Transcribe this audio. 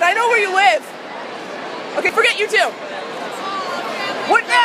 I know where you live. Okay, forget you too. What?